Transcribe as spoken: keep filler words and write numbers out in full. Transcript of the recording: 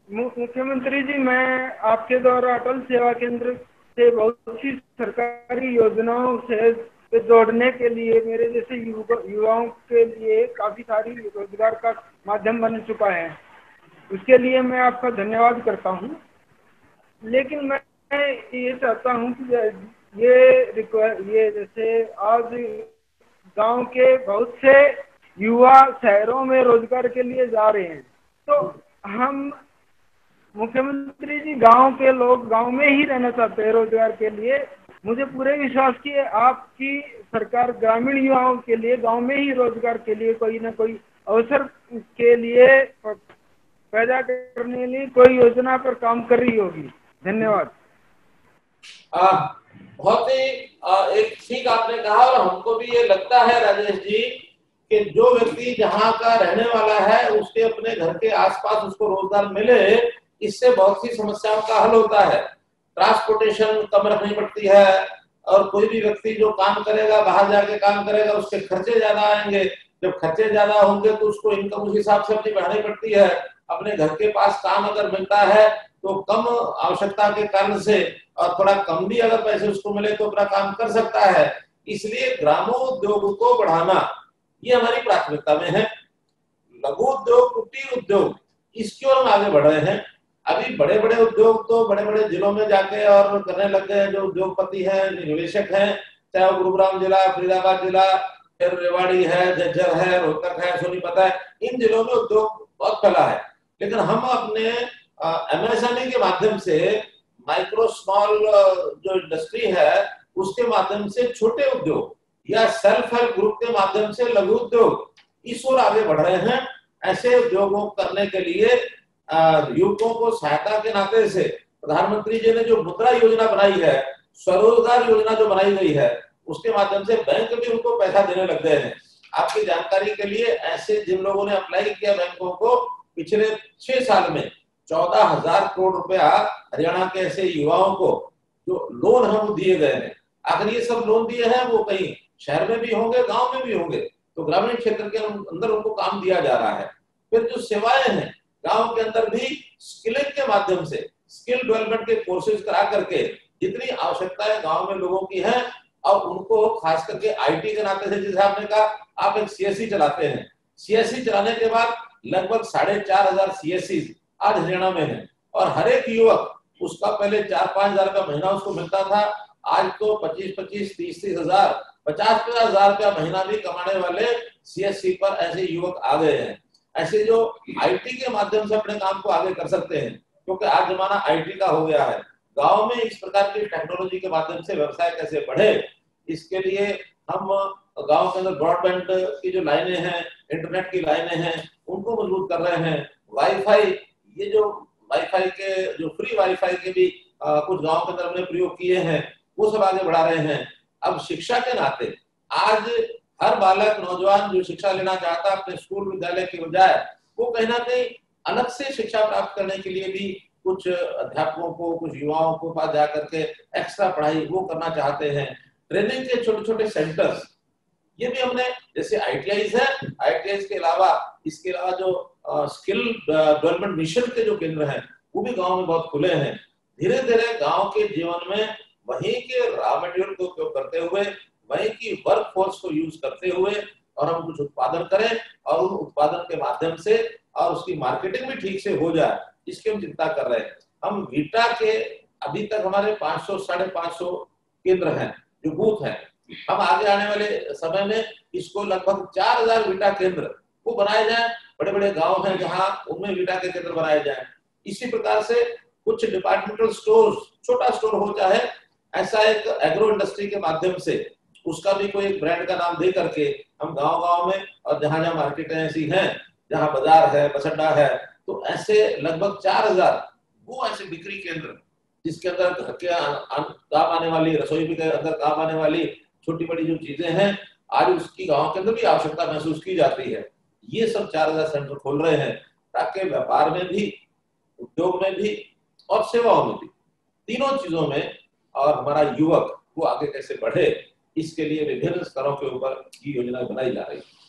मुख्यमंत्री जी, मैं आपके द्वारा अटल सेवा केंद्र से बहुत सी सरकारी योजनाओं से जोड़ने के लिए मेरे जैसे युवाओं के लिए काफी सारी रोजगार का माध्यम बन चुका है। उसके लिए मैं आपका धन्यवाद करता हूं। लेकिन मैं ये चाहता हूं कि ये ये जैसे आज गांव के बहुत से युवा शहरों में रोजगार के लिए जा रहे हैं, तो हम मुख्यमंत्री जी, गांव के लोग गांव में ही रहना चाहते हैं रोजगार के लिए। मुझे पूरे विश्वास की आपकी सरकार ग्रामीण युवाओं के लिए गांव में ही रोजगार के लिए कोई ना कोई अवसर के लिए पैदा करने के लिए कोई योजना पर काम कर रही होगी। धन्यवाद। आ, बहुत ही आ, एक ठीक आपने कहा, और हमको भी ये लगता है राजेश जी कि जो व्यक्ति जहाँ का रहने वाला है उसके अपने घर के आसपास उसको रोजगार मिले, इससे बहुत सी समस्याओं का हल होता है। ट्रांसपोर्टेशन कम रखनी पड़ती है, और कोई भी व्यक्ति जो काम करेगा, बाहर जाके काम करेगा, उसके खर्चे ज्यादा आएंगे। जब खर्चे ज्यादा होंगे तो उसको इनकम उस हिसाब से अपनी बढ़ानी पड़ती है। अपने घर के पास काम अगर मिलता है तो कम आवश्यकता के कारण से, और थोड़ा कम भी अगर पैसे उसको मिले तो अपना काम कर सकता है। इसलिए ग्रामोद्योग को बढ़ाना ये हमारी प्राथमिकता में है। लघु उद्योग, कुटीर उद्योग, इसकी ओर हम आगे बढ़ रहे हैं। अभी बड़े बड़े उद्योग तो बड़े बड़े जिलों में जाके और करने लग गए हैं। जो उद्योगपति हैं, निवेशक हैं, चाहे वो गुरुग्राम जिला, फरीदाबाद जिला, फिर रेवाड़ी है, झज्जर है, रोहतक है, सोनीपत है, इन जिलों में उद्योग बहुत फैला है। लेकिन हम अपने एमएसएमई के माध्यम से, माइक्रो स्मॉल जो इंडस्ट्री है उसके माध्यम से, छोटे उद्योग या सेल्फ हेल्प ग्रुप के माध्यम से लघु उद्योग, इस ओर आगे बढ़ रहे हैं। ऐसे उद्योगों करने के लिए युवकों को सहायता के नाते से प्रधानमंत्री जी ने जो मुद्रा योजना बनाई है, स्वरोजगार योजना जो बनाई गई है, उसके माध्यम से बैंक भी उनको पैसा देने लग गए हैं। आपकी जानकारी के लिए, ऐसे जिन लोगों ने अप्लाई किया बैंकों को, पिछले छह साल में चौदह हजार करोड़ रुपया हरियाणा के ऐसे युवाओं को जो लोन हम दिए गए हैं। अगर ये सब लोन दिए हैं वो कहीं शहर में भी होंगे, गांव में भी होंगे, तो ग्रामीण क्षेत्र के अंदर उनको काम दिया जा रहा है। फिर जो सेवाएं हैं, गांव के अंदर भी स्किलिंग के माध्यम से, स्किल डेवलपमेंट के कोर्सेज करा करके जितनी आवश्यकताएं गांव में लोगों की है, और उनको खास करके आईटी के नाते से, जैसे आपने कहा आप एक सीएससी चलाते हैं, सीएससी चलाने के बाद लगभग साढ़े चार हजार सीएससी आज हरियाणा में है, और हर एक युवक उसका पहले चार पांच हजार का महीना उसको मिलता था, आज तो पच्चीस पच्चीस तीस तीस हजार पचास पचास हजार रुपया महीना भी कमाने वाले सीएससी पर ऐसे युवक आ गए हैं। ऐसे जो आईटी के माध्यम से अपने काम को आगे कर सकते हैं, क्योंकि आज जमाना आईटी का हो गया है। गांव में इस प्रकार की टेक्नोलॉजी के माध्यम से व्यवसाय कैसे बढ़े, इसके लिए हम गांव के अंदर ब्रॉडबैंड की जो लाइनें हैं, इंटरनेट की लाइनें हैं, उनको मजबूत कर रहे हैं। वाईफाई, ये जो वाईफाई के जो फ्री वाईफाई के भी आ, कुछ गांव के अंदर हमने प्रयोग किए हैं, वो सब आगे बढ़ा रहे हैं। अब शिक्षा के नाते आज हर बालक, नौजवान जो शिक्षा लेना चाहता है अपने स्कूल विद्यालय के बजाय, वो कहीं ना कहीं अलग से शिक्षा प्राप्त करने के लिए भी कुछ अध्यापकों को, कुछ युवाओं को पास जाकर के एक्स्ट्रा पढ़ाई वो करना चाहते हैं। ट्रेनिंग के छोटे छोटे सेंटर्स, ये भी हमने, जैसे आईटीआईज है, आईटीआईज के अलावा इसके अलावा जो स्किल डेवलपमेंट मिशन के जो केंद्र हैं वो भी गांव में बहुत खुले हैं। धीरे धीरे गांव के जीवन में वहीं के रॉ मटेरियल को उपयोग करते हुए, वहीं की वर्क फोर्स को यूज करते हुए, और हम कुछ उत्पादन करें, और उन उत्पादन के माध्यम से और उसकी मार्केटिंग भी ठीक से हो जाए, इसकी हम चिंता कर रहे हैं। हम वीटा के अभी तक हमारे पाँच सौ साढ़े पाँच सौ केंद्र हैं जो बूथ हैं। हम आगे आने वाले समय में इसको लगभग चार हजार वीटा केंद्र वो बनाए जाए। बड़े बड़े गांव हैं जहां उनमें वीटा के केंद्र बनाए जाए। इसी प्रकार से कुछ डिपार्टमेंटल स्टोर, छोटा स्टोर हो चाहे, ऐसा एक एग्रो इंडस्ट्री के माध्यम से उसका भी कोई एक ब्रांड का नाम दे करके हम गांव गांव में, और जहां जहां मार्केटें ऐसी हैं, जहां बाजार है, बस अड्डा है, तो ऐसे लगभग चार हजार वो ऐसे बिक्री केंद्र, जिसके अंदर घर के काम आने वाली, रसोई के अंदर काम आने वाली छोटी बड़ी जो चीजें हैं, आज उसकी गांव के अंदर भी आवश्यकता महसूस की जाती है। ये सब चार हजार सेंटर खोल रहे हैं, ताकि व्यापार में भी, उद्योग में भी और सेवाओं में भी, तीनों चीजों में, और हमारा युवक वो आगे कैसे बढ़े, इसके लिए विभिन्न स्तरों के ऊपर ये योजना बनाई जा रही है।